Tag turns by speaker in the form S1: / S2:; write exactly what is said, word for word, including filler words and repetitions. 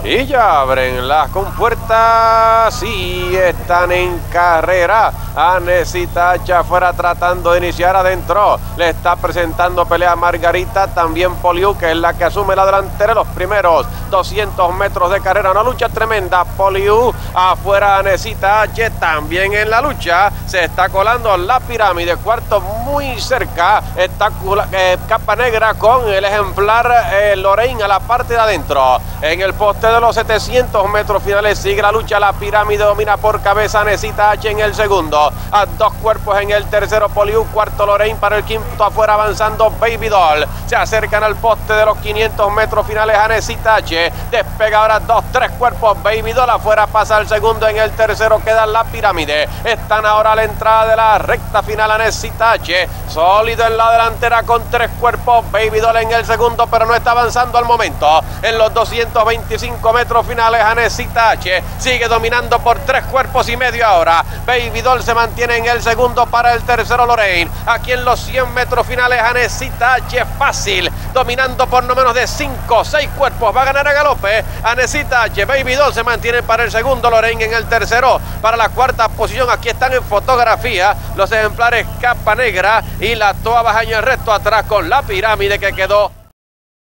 S1: Y ya abren las compuertas y están en carrera. Anesita H afuera tratando de iniciar adentro. Le está presentando pelea Margarita, también Poliu, que es la que asume la delantera. Los primeros doscientos metros de carrera, una lucha tremenda. Poliu afuera, Anesita H también en la lucha. Se está colando la pirámide, cuarto muy cerca. Está eh, Capa Negra con el ejemplar eh, Lorraine a la parte de adentro. En el poste de los setecientos metros finales sigue la lucha. La pirámide domina por cabeza Anesita H en el segundo. A dos cuerpos en el tercero Poliu, cuarto Lorraine, para el quinto afuera avanzando Baby Doll. Se acercan al poste de los quinientos metros finales Anesita H. Despega ahora dos, tres cuerpos Baby Doll. Afuera pasa el segundo, en el tercero queda la pirámide. Están ahora a la entrada de la recta final Anesita H. Sólido en la delantera con tres cuerpos Baby Doll en el segundo, pero no está avanzando al momento. En los doscientos veinticinco metros finales Anesita H sigue dominando por tres cuerpos y medio ahora. Baby Doll se mantiene en el segundo, para el tercero Lorraine. Aquí en los cien metros finales Anesita H fácil, dominando por no menos de cinco, seis cuerpos. Va a ganar a galope Anesita H. Baby Doll se mantiene para el segundo, Lorraine en el tercero. Para la cuarta posición, aquí están en fotografía los ejemplares Capa Negra y la Toa Baja en el resto atrás, con la pirámide que quedó